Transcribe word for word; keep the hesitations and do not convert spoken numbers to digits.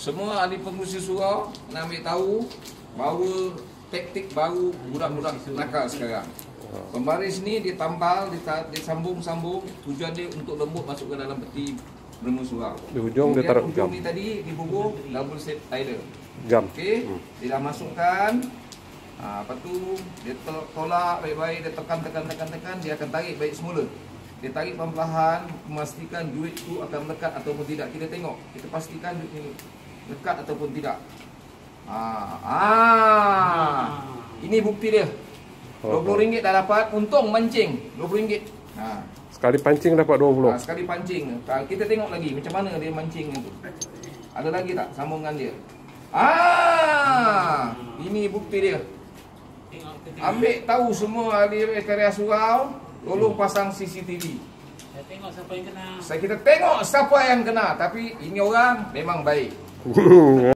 semua ahli pengurusi surau nak ambil tahu bahawa taktik baru budak-budak nakal sekarang. Pembaris ni ditambal, disambung-sambung, tujuan dia untuk lembut masuk ke dalam peti belenggu surau. Di hujung dia taruh ujung gam. ni tadi dibubur double set tider. Gam. Okey, Hmm. dia dah masukkan. Ha, lepas tu dia tolak baik-baik, dia tekan-tekan-tekan-tekan, dia akan tarik baik semula. Dia tarik perlahan, memastikan duit tu akan melekat ataupun tidak. Kita tengok, kita pastikan duit ni lekat ataupun tidak. Ah, ah. Ini bukti dia. dua puluh ringgit dah dapat, untung mancing dua puluh ringgit. Ha. Sekali pancing dapat dua puluh. Ha, sekali pancing. Kita tengok lagi macam mana dia mancing itu. Ada lagi tak sambungan dia? Ah, ini bukti dia. Ambil tahu semua ahli karya surau, tolong pasang C C T V. Saya tengok siapa yang kena. Saya kita tengok siapa yang kena, tapi ini orang memang baik.